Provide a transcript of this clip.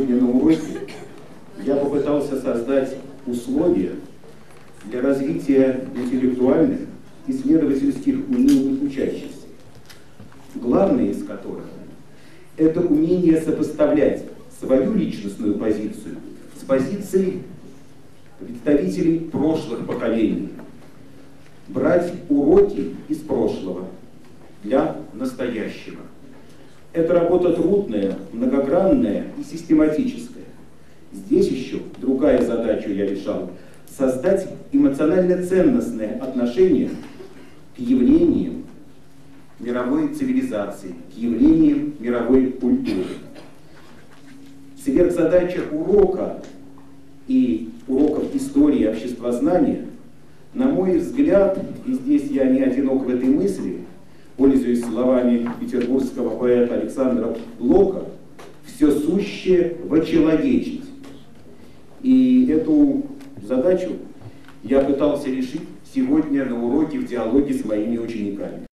сегодня на уроке я попытался создать условия для развития интеллектуальных, исследовательских умений учащихся, главное из которых – это умение сопоставлять свою личностную позицию с позицией представителей прошлых поколений, брать уроки из прошлого для настоящего. Это работа трудная, многогранная и систематическая. Здесь еще другая задача я решал – создать эмоционально-ценностное отношение к явлениям мировой цивилизации, к явлениям мировой культуры. Сверхзадача урока и уроков истории и обществознания, на мой взгляд, и здесь я не одинок в этой мысли, пользуясь словами петербургского поэта Александра Блока, все сущее вочеловечить. И эту задачу я пытался решить сегодня на уроке в диалоге с моими учениками.